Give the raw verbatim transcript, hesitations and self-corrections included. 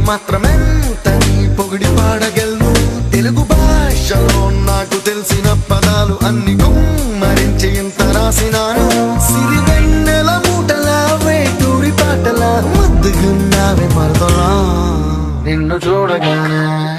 మాత్రమెంతని పొగిడి పాడగలను తెలుగు భాషలో నాకు తెలిసిన పదాలు అన్ని గుమ్మరించి ఇంత రాసినాను సిరివెన్నెల మూటలా వేటూరి పాటలా ముద్దుగున్నావే మరదలా నిన్ను చూడగానే